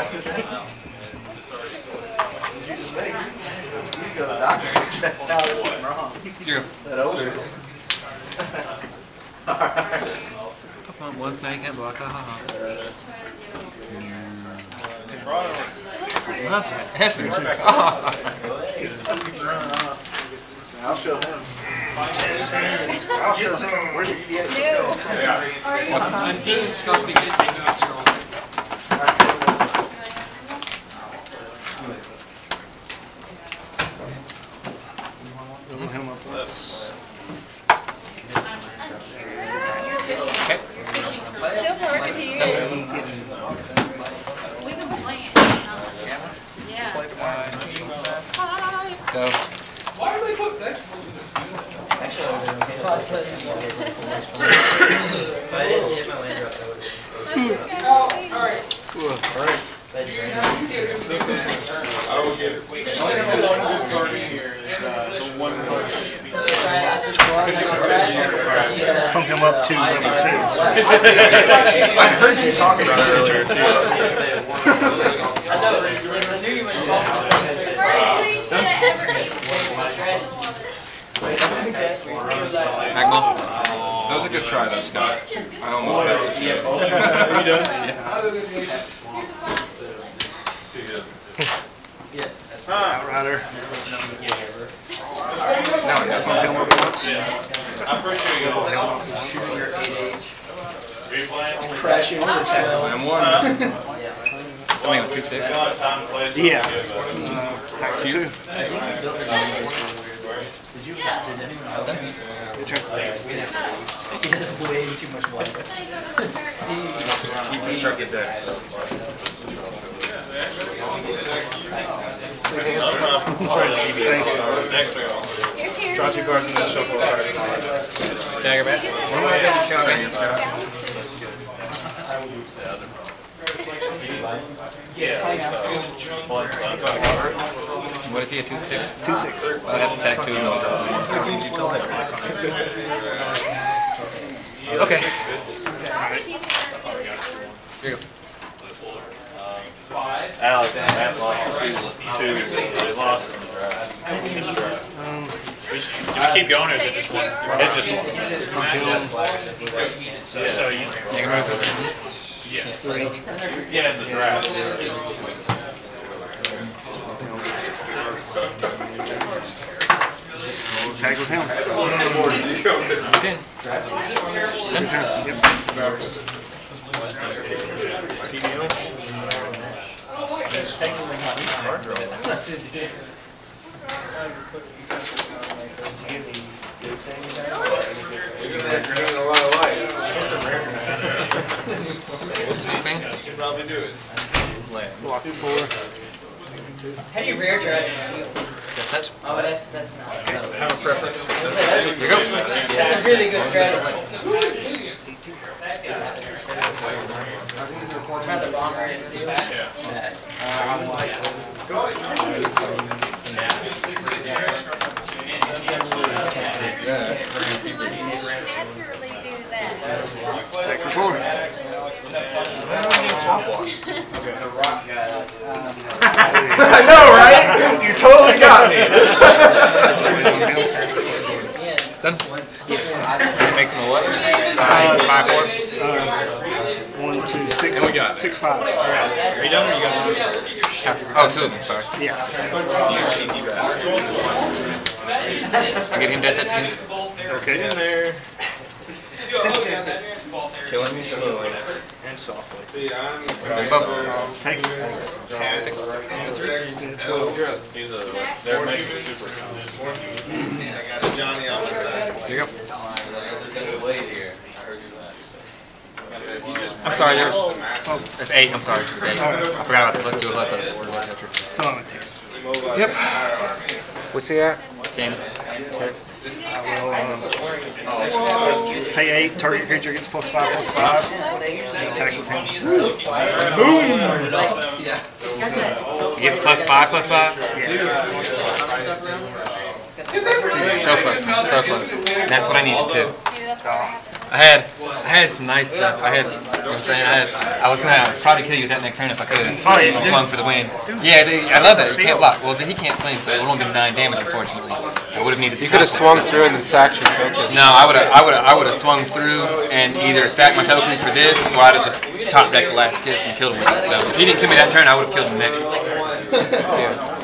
go to the doctor and check out. There's something wrong. That odor. Alright. One snake and block. Love that effort. I'll show him. I'll show him. Where did you get it? I'm Dean Scotty. Still talking to you. We can play it. Yeah. Go. Why do they put vegetables in their food? Alright. I will get it. Pump him up to level 2. I heard you talk about it earlier too. Magma. That was a good try though, Scott. I almost passed it. Yeah. Outrider. Now I got Pump him up once. I appreciate you. Crashing over the I'm one. Somebody with 2-6. Yeah. Attack for 2. Good turn. Way too much blood. Sweet constructed decks. Thanks. Draw 2 cards and then shuffle a card. Dagger bat. What am I going to count against, Scott? What is he, a 2-6? 2-6. So I'd have to sack 2 and all those. Okay. Here you go. Alex and Matt lost 2. They lost in the draft. Do we keep going or is it just one? It's just one. So you can move this. Yeah, in the draft. Tag with him. 10. 10. Yep. Probably do it. Block 4. How do you rare drive? Touch. Oh, that's not. Have a preference. Here you go. That's a really good strategy. Try the bomber and see what. Naturally do that. Attack for 4. I know, right? You totally got me. Done? Yes. Makes him a what? 5-4. 1, 2, 6. And we got 6, 5. Are you done or you got some? Oh, 2 of them, sorry. Yeah. I'll give him death touch again. Okay. In there. Killing me slowly and softly. See, I'm Take it. 6. They're making super. I got a Johnny on my side. Here you go. There's a blade here. I heard you last. I'm sorry, there's... It's 8, I'm sorry. It's 8. I forgot about the plus 2 plus. So I'm at 10. Yep. What's he at? 10. I will pay 8. Target creature gets +5/+5. Attack with him. Boom! He gets +5/+5? So close. So close. That's what I needed too. Maybe that's why. I I had some nice stuff. I had, you know what I'm saying? I was gonna probably kill you with that next turn if I could. Oh, yeah, I swung for the win. Yeah, I love that. You can't block. Well, he can't swing, so it would have been 9 damage, unfortunately. I would have needed. You could have swung through and then sacked your token. No, I would have swung through and either sacked my tokens for this, or I'd have just top decked the last kiss and killed him with it. So if he didn't kill me that turn, I would have killed him next. Yeah.